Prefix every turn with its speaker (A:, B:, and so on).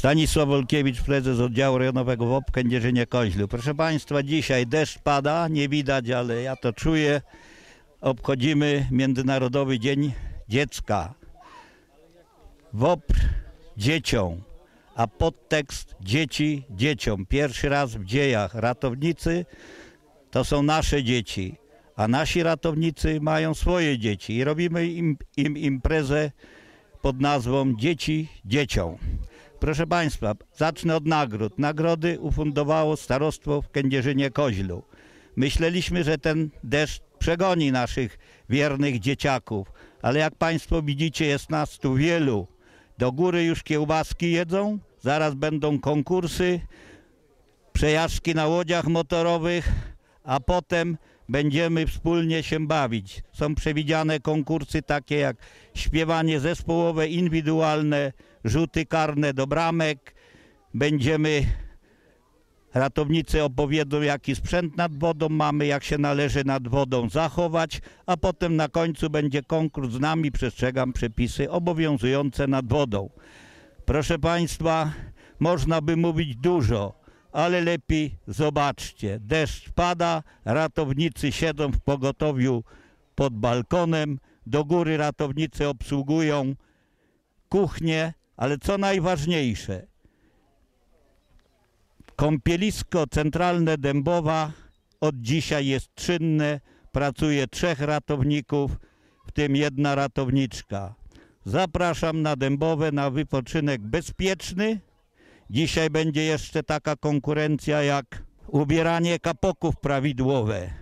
A: Stanisław Olkiewicz, prezes oddziału rejonowego WOP w Kędzierzynie-Koźlu. Proszę Państwa, dzisiaj deszcz pada, nie widać, ale ja to czuję. Obchodzimy Międzynarodowy Dzień Dziecka. WOP dzieciom, a podtekst dzieci dzieciom. Pierwszy raz w dziejach. Ratownicy to są nasze dzieci, a nasi ratownicy mają swoje dzieci i robimy im imprezę pod nazwą Dzieci dzieciom. Proszę Państwa, zacznę od nagród. Nagrody ufundowało starostwo w Kędzierzynie-Koźlu. Myśleliśmy, że ten deszcz przegoni naszych wiernych dzieciaków, ale jak Państwo widzicie, jest nas tu wielu. Do góry już kiełbaski jedzą, zaraz będą konkursy, przejażdżki na łodziach motorowych, a potem będziemy wspólnie się bawić. Są przewidziane konkursy takie jak śpiewanie zespołowe, indywidualne, rzuty karne do bramek. Ratownicy opowiedzą, jaki sprzęt nad wodą mamy, jak się należy nad wodą zachować, a potem na końcu będzie konkurs z nami, przestrzegam przepisy obowiązujące nad wodą. Proszę Państwa, można by mówić dużo, ale lepiej zobaczcie. Deszcz pada, ratownicy siedzą w pogotowiu pod balkonem, do góry ratownicy obsługują kuchnię, ale co najważniejsze, kąpielisko centralne Dębowa od dzisiaj jest czynne, pracuje 3 ratowników, w tym 1 ratowniczka. Zapraszam na Dębowe na wypoczynek bezpieczny. Dzisiaj będzie jeszcze taka konkurencja jak ubieranie kapoków prawidłowe.